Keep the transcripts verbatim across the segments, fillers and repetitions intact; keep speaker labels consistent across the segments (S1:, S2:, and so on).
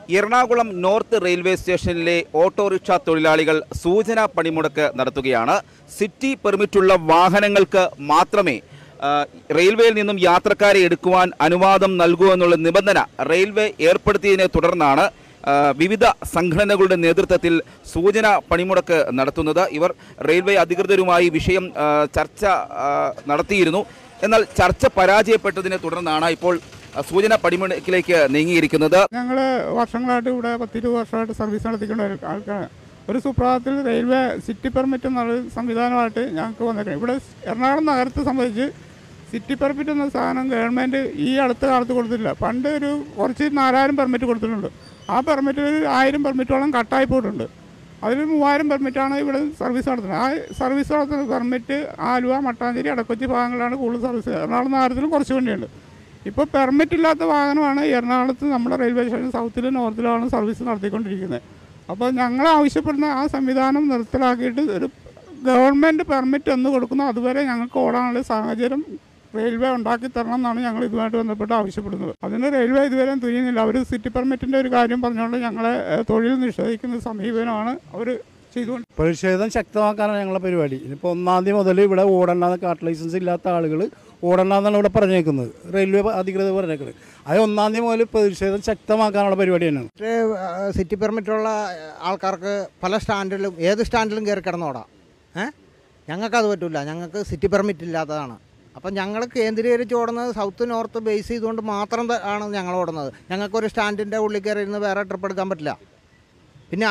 S1: Ernakulam north railway സ്റ്റേഷനിലെ autorickshaw തൊഴിലാളികൾ സൂചനാ പണിമുടക്ക് നടത്തുകയാണ്. സിറ്റി പെർമിറ്റുള്ള വാഹനങ്ങൾക്ക് മാത്രമേ റെയിൽവേയിൽ നിന്നും യാത്രക്കാരെ എടുക്കുവാൻ അനുവാദം നൽകൂ എന്നുള്ള നിബന്ധന റെയിൽവേ ഏർപ്പെടുത്തിയതിനെ തുടർന്നാണ് വിവിധ സംഘടനകളുടെ നേതൃത്വത്തിൽ സൂചനാ പണിമുടക്ക് നടത്തുന്നത്. ഇവർ റെയിൽവേ അധികൃതരുമായി വിഷയം ചർച്ച നടത്തിയിരുന്നു. എന്നാൽ ചർച്ച പരാജയപ്പെട്ടതിനെ തുടർന്നാണ് ഇപ്പോൾ സൂചന പണിമുടക്കിലേക്ക് നീങ്ങിയിരിക്കുന്നത്.
S2: ഞങ്ങൾ വർഷങ്ങളായിട്ട് ഇവിടെ പത്തിരുപത് വർഷമായിട്ട് സർവീസ് നടത്തിക്കൊണ്ട് ആൾക്കാരാണ്. ഒരു സുപ്രഭാതത്തിൽ റെയിൽവേ സിറ്റി പെർമിറ്റ് എന്നുള്ള സംവിധാനമായിട്ട് ഞങ്ങൾക്ക് വന്നേക്കണം. ഇവിടെ എറണാകുളം നഗരത്തെ സംബന്ധിച്ച് സിറ്റി പെർമിറ്റ് എന്ന സാധനം ഗവൺമെൻറ് ഈ അടുത്ത കാലത്ത് കൊടുത്തിട്ടില്ല. പണ്ട് ഒരു കുറച്ച് നാലായിരം പെർമിറ്റ് കൊടുത്തിട്ടുണ്ട്. ആ പെർമിറ്റിൽ ആയിരം പെർമിറ്റോളം കട്ടായി പോയിട്ടുണ്ട്. അതിൽ മൂവായിരം പെർമിറ്റാണ് ഇവിടെ സർവീസ് നടത്തുന്നത്. ആ സർവീസ് നടത്തുന്ന പെർമിറ്റ് ആലുവ, മട്ടാഞ്ചേരി, അടക്കൊച്ചി ഭാഗങ്ങളിലാണ് കൂടുതൽ സർവീസ്. എറണാകുളം നഗരത്തിലും കുറച്ച് വണ്ടിയുണ്ട്. ഇപ്പോൾ പെർമിറ്റ് ഇല്ലാത്ത വാഹനമാണ് എറണാകുളത്ത് നമ്മുടെ റെയിൽവേ സ്റ്റേഷൻ സൗത്തിലും നോർത്തിലുമാണ് സർവീസ് നടത്തിക്കൊണ്ടിരിക്കുന്നത്. അപ്പോൾ ഞങ്ങൾ ആവശ്യപ്പെടുന്ന ആ സംവിധാനം നിർത്തലാക്കിയിട്ട് ഒരു ഗവൺമെൻറ് പെർമിറ്റ് എന്ന് കൊടുക്കുന്നു അതുവരെ ഞങ്ങൾക്ക് ഓടാനുള്ള സാഹചര്യം റെയിൽവേ ഉണ്ടാക്കി തരണം എന്നാണ് ഞങ്ങൾ ഇതുമായിട്ട് ബന്ധപ്പെട്ട് ആവശ്യപ്പെടുന്നത്. അതിന് റെയിൽവേ ഇതുവരെ തുനിയുന്നില്ല. അവർ സിറ്റി പെർമിറ്റിൻ്റെ ഒരു കാര്യം പറഞ്ഞുകൊണ്ട് ഞങ്ങളെ തൊഴിൽ നിഷേധിക്കുന്ന സമീപനമാണ് അവർ ചെയ്തുകൊണ്ട്.
S3: പ്രതിഷേധം ശക്തമാക്കാനാണ് ഞങ്ങളുടെ പരിപാടി. ഇപ്പോൾ ഒന്നാം തീയതി മുതൽ ഇവിടെ ഓടണ്ടാന്ന് കാർട്ട് ലൈസൻസ് ഇല്ലാത്ത ആളുകൾ ഓടണ്ടെന്നാണ് ഇവിടെ പറഞ്ഞേക്കുന്നത്, റെയിൽവേ അധികൃതർ പറഞ്ഞേക്കുന്നത്. അത് ഒന്നാം തീയതി മുതൽ പ്രതിഷേധം ശക്തമാക്കാനുള്ള പരിപാടി തന്നെയാണ്.
S4: സിറ്റി പെർമിറ്റുള്ള ആൾക്കാർക്ക് പല സ്റ്റാൻഡിലും ഏത് സ്റ്റാൻഡിലും കയറി കിടന്നോടാം. ഏഹ് ഞങ്ങൾക്കത് പറ്റില്ല. ഞങ്ങൾക്ക് സിറ്റി പെർമിറ്റ് ഇല്ലാത്തതാണ്. അപ്പം ഞങ്ങൾ കേന്ദ്രീകരിച്ച് ഓടുന്നത് സൗത്ത് നോർത്ത് ബേസ് ചെയ്തുകൊണ്ട് മാത്രം ആണ് ഞങ്ങൾ ഓടുന്നത്. ഞങ്ങൾക്കൊരു സ്റ്റാൻഡിൻ്റെ ഉള്ളിൽ കയറി ഇരുന്ന് വേറെ ട്രിപ്പ് എടുക്കാൻ പറ്റില്ല. പിന്നെ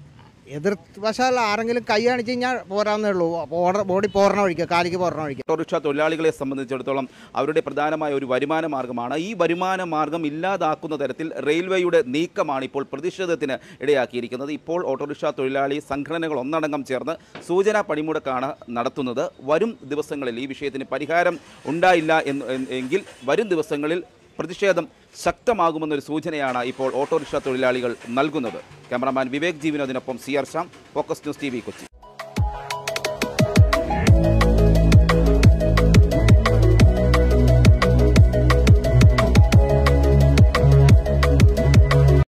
S4: എതിർവശാൽ ആരെങ്കിലും കൈ കാണിച്ച് കഴിഞ്ഞാൽ പോരാന്നേ ഉള്ളൂ. ബോഡി പോരണ വഴിക്കുക, കാലിക്ക് പോരണ വഴിക്കുക.
S1: ഓട്ടോറിക്ഷ തൊഴിലാളികളെ സംബന്ധിച്ചിടത്തോളം അവരുടെ പ്രധാനമായ ഒരു വരുമാന മാർഗ്ഗമാണ്. ഈ വരുമാന മാർഗ്ഗം ഇല്ലാതാക്കുന്ന തരത്തിൽ റെയിൽവേയുടെ നീക്കമാണ് ഇപ്പോൾ പ്രതിഷേധത്തിന് ഇടയാക്കിയിരിക്കുന്നത്. ഇപ്പോൾ ഓട്ടോറിക്ഷ തൊഴിലാളി സംഘടനകൾ ഒന്നടങ്കം ചേർന്ന് സൂചനാ പണിമുടക്കാണ് നടത്തുന്നത്. വരും ദിവസങ്ങളിൽ ഈ വിഷയത്തിന് പരിഹാരം ഉണ്ടായില്ല എങ്കിൽ വരും ദിവസങ്ങളിൽ പ്രതിഷേധം ശക്തമാകുമെന്നൊരു സൂചനയാണ് ഇപ്പോൾ ഓട്ടോറിക്ഷ തൊഴിലാളികൾ നൽകുന്നത്. ക്യാമറാമാൻ വിവേക് ജീവനോദിനൊപ്പം C R Shyam, Focus News T V, Kochi.